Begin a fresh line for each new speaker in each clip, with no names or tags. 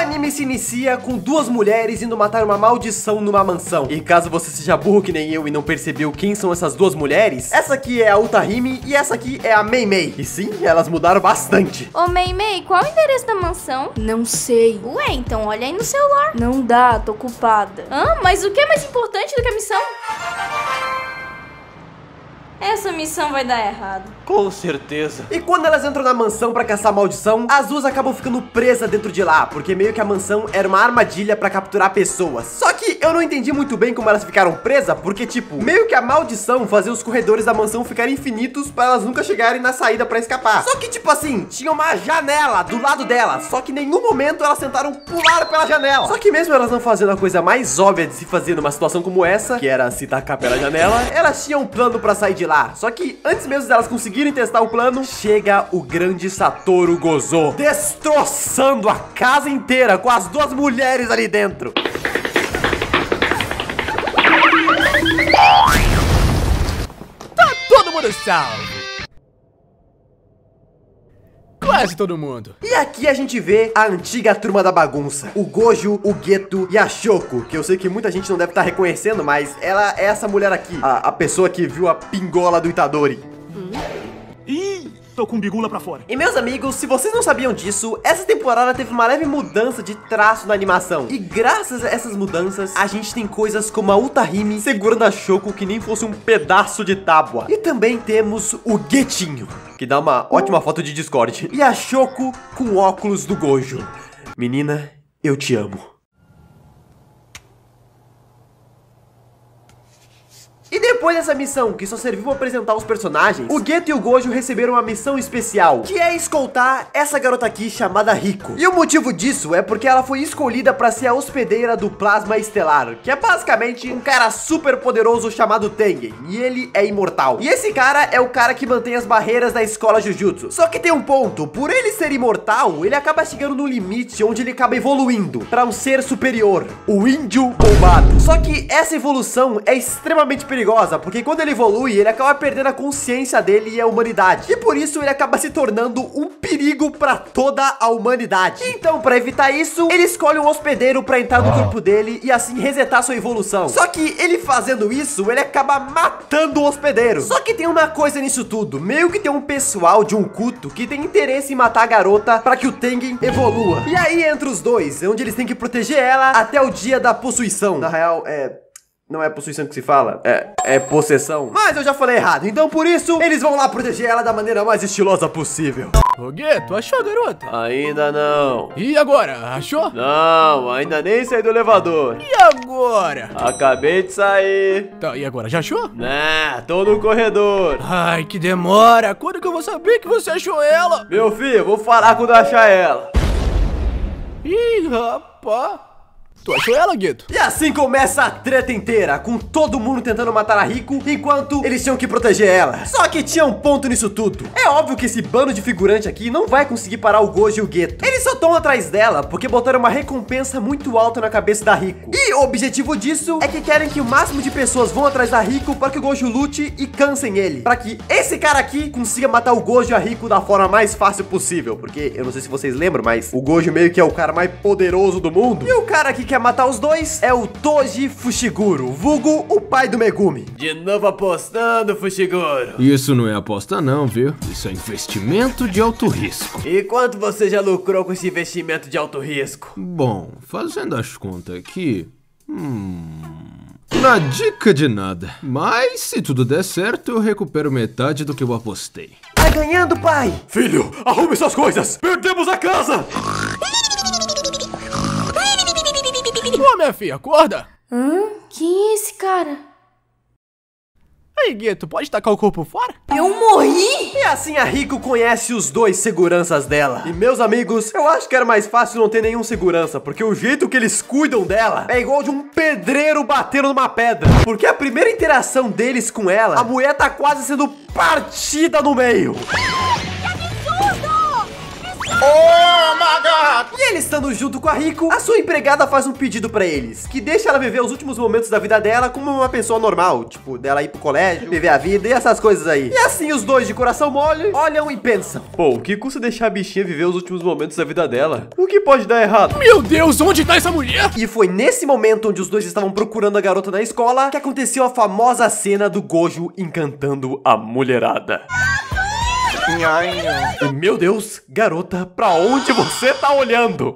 anime se inicia com duas mulheres indo matar uma maldição numa mansão. E caso você seja burro que nem eu e não percebeu quem são essas duas mulheres, essa aqui é a Utahime e essa aqui é a Mei Mei. E sim, elas mudaram bastante.
Ô Mei Mei, qual o endereço da mansão?
Não sei.
Ué, então olha aí no celular.
Não dá, tô ocupada.
Mas o que é mais importante do que a missão? Essa missão vai dar errado.
Com certeza. E quando elas entram na mansão pra caçar a maldição, as duas acabam ficando presas dentro de lá, porque meio que a mansão era uma armadilha pra capturar pessoas. Só que eu não entendi muito bem como elas ficaram presas, porque tipo, meio que a maldição fazia os corredores da mansão ficarem infinitos pra elas nunca chegarem na saída pra escapar. Só que tipo assim, tinha uma janela do lado delas, só que em nenhum momento elas tentaram pular pela janela. Só que mesmo elas não fazendo a coisa mais óbvia de se fazer numa situação como essa, que era se tacar pela janela, elas tinham um plano pra sair de lá. Só que antes mesmo delas conseguirem testar o plano, chega o grande Satoru Gozo, destroçando a casa inteira com as duas mulheres ali dentro.
Tá todo mundo salvo. Quase todo mundo.
E aqui a gente vê a antiga turma da bagunça, o Gojo, o Geto e a Shoko, que eu sei que muita gente não deve estar reconhecendo, mas ela é essa mulher aqui, a pessoa que viu a pingola do Itadori.
Ih, tô com bigula pra fora.
E meus amigos, se vocês não sabiam disso, essa temporada teve uma leve mudança de traço na animação. E graças a essas mudanças, a gente tem coisas como a Utahime segurando a Shoko que nem fosse um pedaço de tábua. E também temos o Getinho, que dá uma ótima foto de Discord. E a Shoko com óculos do Gojo. Menina, eu te amo. E depois dessa missão, que só serviu para apresentar os personagens, o Geto e o Gojo receberam uma missão especial, que é escoltar essa garota aqui chamada Riko. E o motivo disso é porque ela foi escolhida para ser a hospedeira do Plasma Estelar, que é basicamente um cara super poderoso chamado Tengen, e ele é imortal. E esse cara é o cara que mantém as barreiras da escola Jujutsu. Só que tem um ponto, por ele ser imortal, ele acaba chegando no limite onde ele acaba evoluindo para um ser superior, o índio bombado. Só que essa evolução é extremamente perigosa, porque quando ele evolui, ele acaba perdendo a consciência dele e a humanidade. E por isso ele acaba se tornando um perigo para toda a humanidade. Então, para evitar isso, ele escolhe um hospedeiro para entrar no corpo dele e assim resetar sua evolução. Só que ele fazendo isso, ele acaba matando o hospedeiro. Só que tem uma coisa nisso tudo, meio que tem um pessoal de um culto que tem interesse em matar a garota para que o Tengen evolua. E aí entra os dois, onde eles têm que proteger ela até o dia da possuição. Na real, não é possuição que se fala, é possessão. Mas eu já falei errado, então por isso eles vão lá proteger ela da maneira mais estilosa possível.
Ô Geto, achou a garota?
Ainda não.
E agora, achou?
Não, ainda nem saí do elevador.
E agora?
Acabei de sair.
Tá, e agora, já achou?
Né, tô no corredor.
Ai, que demora. Quando que eu vou saber que você achou ela?
Meu filho, eu vou falar quando eu achar ela.
Ih, rapaz. Tu achou ela, Geto?
E assim começa a treta inteira, com todo mundo tentando matar a Riko, enquanto eles tinham que proteger ela. Só que tinha um ponto nisso tudo. É óbvio que esse bando de figurante aqui não vai conseguir parar o Gojo e o Geto. Eles só estão atrás dela porque botaram uma recompensa muito alta na cabeça da Riko. E o objetivo disso é que querem que o máximo de pessoas vão atrás da Riko para que o Gojo lute e cansem ele. Para que esse cara aqui consiga matar o Gojo e a Riko da forma mais fácil possível. Porque eu não sei se vocês lembram, mas o Gojo meio que é o cara mais poderoso do mundo. E o cara que quer matar os dois é o Toji Fushiguro, vulgo o pai do Megumi. De novo apostando, Fushiguro.
Isso não é aposta não, viu? Isso é investimento de alto risco.
E quanto você já lucrou com esse investimento de alto risco?
Bom, fazendo as contas aqui... Na dica de nada. Mas se tudo der certo, eu recupero metade do que eu apostei.
Tá ganhando, pai? Filho, arrume suas coisas. Perdemos a casa.
Ô, minha filha, acorda!
Quem é esse cara?
Aí, Geto, pode tacar o corpo fora?
Eu morri?
E assim a Riko conhece os dois seguranças dela. E meus amigos, eu acho que era mais fácil não ter nenhum segurança, porque o jeito que eles cuidam dela é igual de um pedreiro batendo numa pedra. Porque a primeira interação deles com ela, a mulher tá quase sendo partida no meio.
Que absurdo!
E eles estando junto com a Riko, a sua empregada faz um pedido pra eles, que deixa ela viver os últimos momentos da vida dela como uma pessoa normal, tipo, dela ir pro colégio, viver a vida e essas coisas aí. E assim os dois de coração mole olham e pensam: pô, o que custa deixar a bichinha viver os últimos momentos da vida dela? O que pode dar errado?
Meu Deus, onde tá essa mulher?
E foi nesse momento onde os dois estavam procurando a garota na escola que aconteceu a famosa cena do Gojo encantando a mulherada. Meu Deus, garota, pra onde você tá olhando?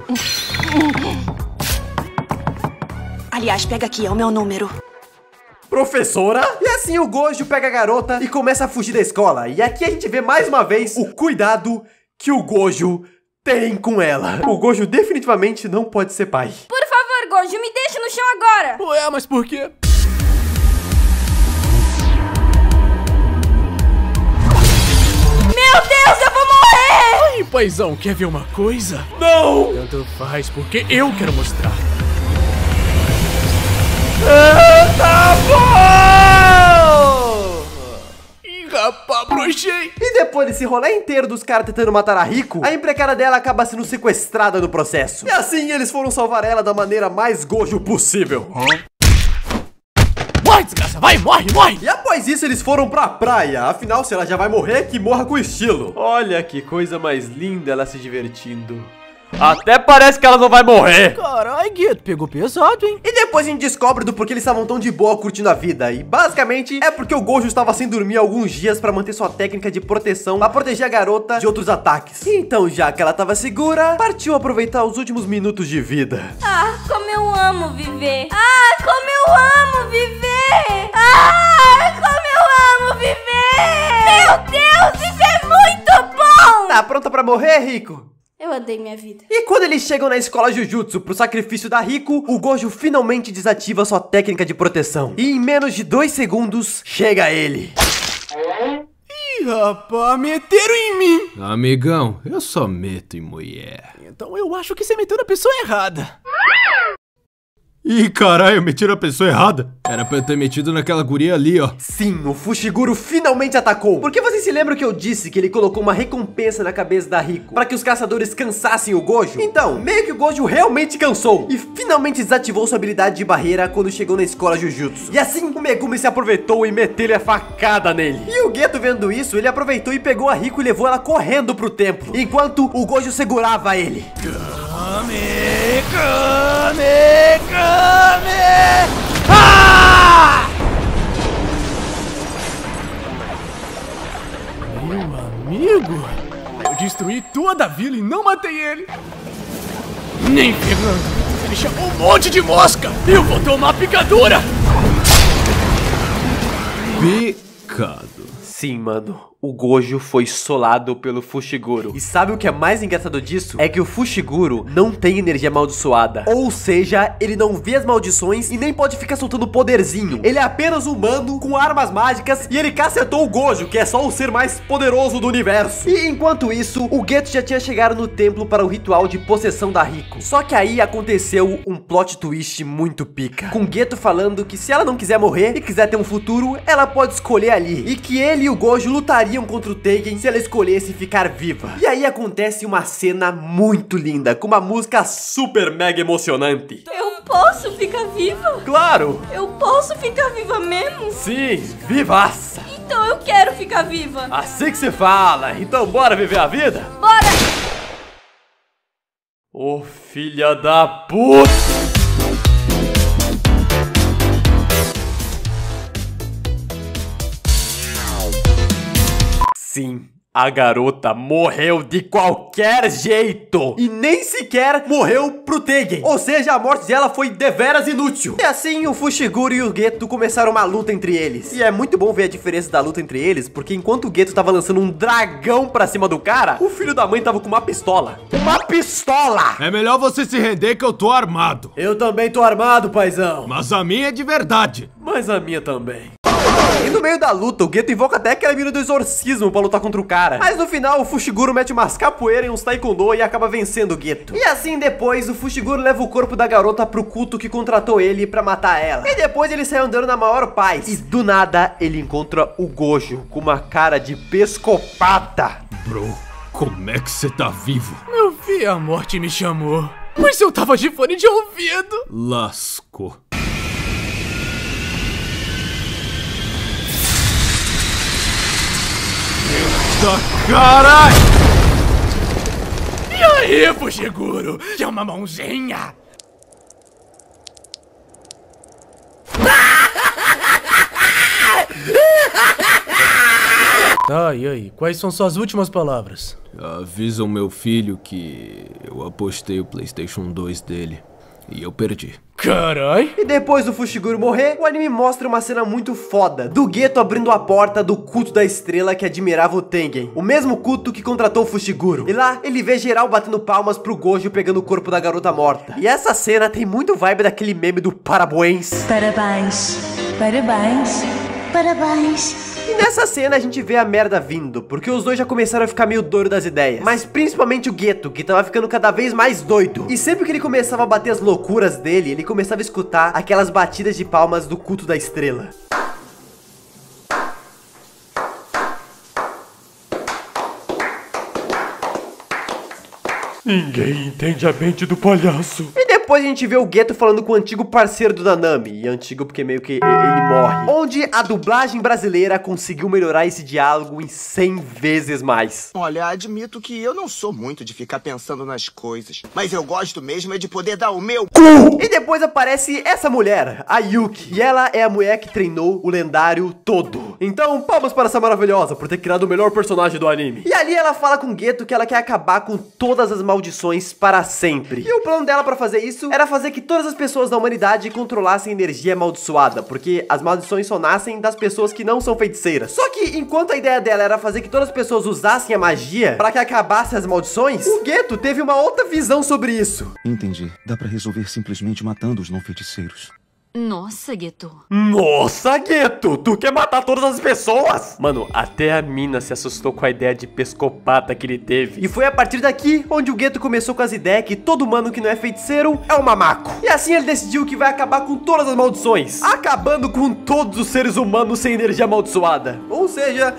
Aliás, pega aqui, é o meu número.
Professora? E assim o Gojo pega a garota e começa a fugir da escola. E aqui a gente vê mais uma vez o cuidado que o Gojo tem com ela. O Gojo definitivamente não pode ser pai.
Por favor, Gojo, me deixa no chão agora.
Ué, mas por quê?
Meu Deus, eu vou morrer!
Ai, paizão, quer ver uma coisa?
Não!
Tanto faz, porque eu quero mostrar.
Tá bom!
Ih, rapaz, brochei.
E depois desse rolê inteiro dos caras tentando matar a Riko, a empregada dela acaba sendo sequestrada no processo. E assim eles foram salvar ela da maneira mais Gojo possível.
Morre, desgraça, vai, morre, morre.
E após isso eles foram pra praia. Afinal, se ela já vai morrer, que morra com estilo. Olha que coisa mais linda ela se divertindo. Até parece que ela não vai morrer.
Carai, Gueto, pegou pesado, hein?
E depois a gente descobre do porquê eles estavam tão de boa curtindo a vida. E basicamente é porque o Gojo estava sem dormir alguns dias pra manter sua técnica de proteção, pra proteger a garota de outros ataques. Então, já que ela tava segura, partiu aproveitar os últimos minutos de vida.
Ah, como eu amo viver. Ah, como eu amo viver. Ah, como eu amo viver. Meu Deus, isso é muito bom.
Tá pronta pra morrer, Riko?
Eu odeio minha vida.
E quando eles chegam na escola Jujutsu pro sacrifício da Riko, o Gojo finalmente desativa sua técnica de proteção. E em menos de 2 segundos, chega ele.
Ih, rapaz, meteram em mim.
Amigão, eu só meto em mulher.
Então eu acho que você meteu na pessoa errada.
Ih, caralho, eu meti na pessoa errada. Era pra eu ter metido naquela guria ali, ó.
Sim, o Fushiguro finalmente atacou. Porque vocês se lembram que eu disse que ele colocou uma recompensa na cabeça da Riko para que os caçadores cansassem o Gojo? Então, meio que o Gojo realmente cansou e finalmente desativou sua habilidade de barreira quando chegou na escola Jujutsu. E assim, o Megumi se aproveitou e meteu-lhe a facada nele. E o Geto, vendo isso, ele aproveitou e pegou a Riko e levou ela correndo pro templo, enquanto o Gojo segurava ele.
Ah! Meu amigo, eu destruí toda a vila e não matei ele. Nem ferrando, ele chamou um monte de mosca. Eu vou tomar picadura.
Picado.
Sim, mano, o Gojo foi solado pelo Fushiguro. E sabe o que é mais engraçado disso? É que o Fushiguro não tem energia amaldiçoada. Ou seja, ele não vê as maldições e nem pode ficar soltando poderzinho. Ele é apenas humano, com armas mágicas, e ele cacetou o Gojo, que é só o ser mais poderoso do universo. E enquanto isso, o Geto já tinha chegado no templo para o ritual de possessão da Riko. Só que aí aconteceu um plot twist muito pica, com o Geto falando que se ela não quiser morrer e quiser ter um futuro, ela pode escolher ali. E que ele e o Gojo lutariam contra o Teigen se ela escolhesse ficar viva. E aí acontece uma cena muito linda, com uma música super mega emocionante.
Eu posso ficar viva?
Claro!
Eu posso ficar viva mesmo?
Sim, vivaça!
Então eu quero ficar viva.
Assim que se fala, então bora viver a vida?
Bora!
Ô filha da puta! Sim, a garota morreu de qualquer jeito. E nem sequer morreu pro Teigen. Ou seja, a morte dela foi deveras inútil. E assim, o Fushiguro e o Geto começaram uma luta entre eles. E é muito bom ver a diferença da luta entre eles, porque enquanto o Geto tava lançando um dragão pra cima do cara, o filho da mãe tava com uma pistola. Uma pistola!
É melhor você se render que eu tô armado.
Eu também tô armado, paizão.
Mas a minha é de verdade.
Mas a minha também. E no meio da luta, o Geto invoca até aquela mina do exorcismo pra lutar contra o cara. Mas no final, o Fushiguro mete umas capoeira e uns taekwondo e acaba vencendo o Geto. E assim depois, o Fushiguro leva o corpo da garota pro culto que contratou ele pra matar ela. E depois ele sai andando na maior paz. E do nada, ele encontra o Gojo com uma cara de psicopata.
Bro, Como é que você tá vivo?
Meu filho, a morte me chamou. Mas eu tava de fone de ouvido.
Lascou. Eita, caralho!
E aí, Fushiguro? Quer uma mãozinha? Tá, e aí? Quais são suas últimas palavras?
Avisa o meu filho que eu apostei o PlayStation 2 dele e eu perdi.
Carai!
E depois do Fushiguro morrer, o anime mostra uma cena muito foda do Geto abrindo a porta do culto da estrela que admirava o Tengen, o mesmo culto que contratou o Fushiguro. E lá, ele vê geral batendo palmas pro Gojo pegando o corpo da garota morta. E essa cena tem muito vibe daquele meme do parabéns.
Parabéns, parabéns, parabéns.
E nessa cena a gente vê a merda vindo, porque os dois já começaram a ficar meio doido das ideias. Mas principalmente o Geto, que tava ficando cada vez mais doido. E sempre que ele começava a bater as loucuras dele, ele começava a escutar aquelas batidas de palmas do culto da estrela.
Ninguém entende a mente do palhaço.
E depois a gente vê o Geto falando com o antigo parceiro do Nanami. E antigo porque meio que ele morre. Onde a dublagem brasileira conseguiu melhorar esse diálogo em 100 vezes mais.
Olha, admito que eu não sou muito de ficar pensando nas coisas, mas eu gosto mesmo é de poder dar o meu cu.
E depois aparece essa mulher, a Yuki. E ela é a mulher que treinou o lendário Todo. Então, palmas para essa maravilhosa por ter criado o melhor personagem do anime. E ali ela fala com o Geto que ela quer acabar com todas as maldições para sempre. E o plano dela para fazer isso era fazer que todas as pessoas da humanidade controlassem energia amaldiçoada, porque as maldições só nascem das pessoas que não são feiticeiras. Só que enquanto a ideia dela era fazer que todas as pessoas usassem a magia para que acabassem as maldições, o Geto teve uma outra visão sobre isso.
Entendi. Dá pra resolver simplesmente matando os não feiticeiros.
Nossa, Geto.
Nossa, Geto, tu quer matar todas as pessoas? Mano, até a mina se assustou com a ideia de psicopata que ele teve. E foi a partir daqui onde o Geto começou com as ideias que todo humano que não é feiticeiro é um mamaco. E assim ele decidiu que vai acabar com todas as maldições, acabando com todos os seres humanos sem energia amaldiçoada. Ou seja,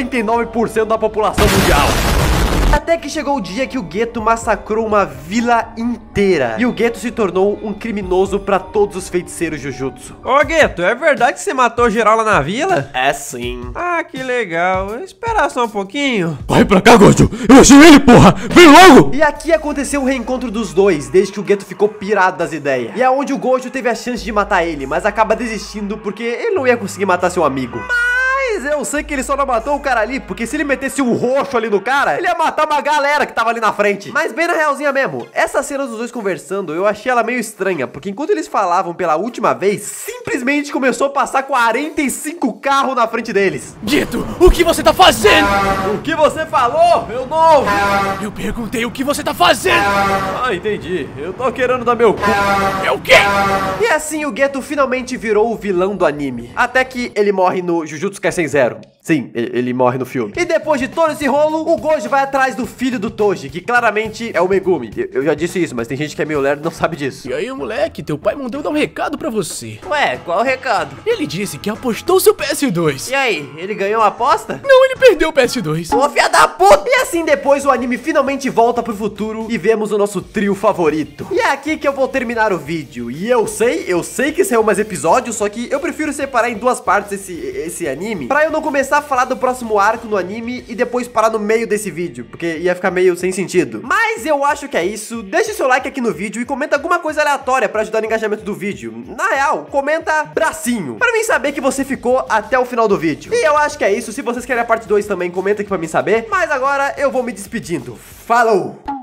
99% da população mundial. Até que chegou o dia que o Geto massacrou uma vila inteira. E o Geto se tornou um criminoso pra todos os feiticeiros Jujutsu.
Ô Geto, é verdade que você matou geral lá na vila?
É sim.
Ah, que legal. Espera só um pouquinho.
Vai pra cá, Gojo! Eu achei ele, porra! Vem logo!
E aqui aconteceu o reencontro dos dois, desde que o Geto ficou pirado das ideias. E é onde o Gojo teve a chance de matar ele, mas acaba desistindo porque ele não ia conseguir matar seu amigo. Mas eu sei que ele só não matou o cara ali, porque se ele metesse um roxo ali no cara, ele ia matar uma galera que tava ali na frente. Mas bem na realzinha mesmo, essa cena dos dois conversando, eu achei ela meio estranha, porque enquanto eles falavam pela última vez, simplesmente começou a passar 45 carros na frente deles.
Geto, o que você tá fazendo?
O que você falou? Eu não ouvi.
Eu perguntei o que você tá fazendo.
Ah, entendi. Eu tô querendo dar meu cu.
É o quê?
E assim o Geto finalmente virou o vilão do anime. Até que ele morre no Jujutsu Kaisen Zero. Sim, ele morre no filme. E depois de todo esse rolo, o Gojo vai atrás do filho do Toji, que claramente é o Megumi. Eu já disse isso, mas tem gente que é meio lerdo e não sabe disso.
E aí, moleque, teu pai mandou dar um recado pra você.
Ué, qual o recado?
Ele disse que apostou seu PS2.
E aí, ele ganhou a aposta?
Não, ele perdeu o PS2.
Ô, filha da puta! E assim depois o anime finalmente volta pro futuro e vemos o nosso trio favorito. E é aqui que eu vou terminar o vídeo. E eu sei que saiu mais episódios, só que eu prefiro separar em duas partes esse anime, pra eu não começar a falar do próximo arco no anime e depois parar no meio desse vídeo, porque ia ficar meio sem sentido. Mas eu acho que é isso. Deixa seu like aqui no vídeo e comenta alguma coisa aleatória pra ajudar no engajamento do vídeo. Na real, comenta bracinho, pra mim saber que você ficou até o final do vídeo. E eu acho que é isso. Se vocês querem a parte 2 também, comenta aqui pra mim saber. Mas agora eu vou me despedindo. Falou!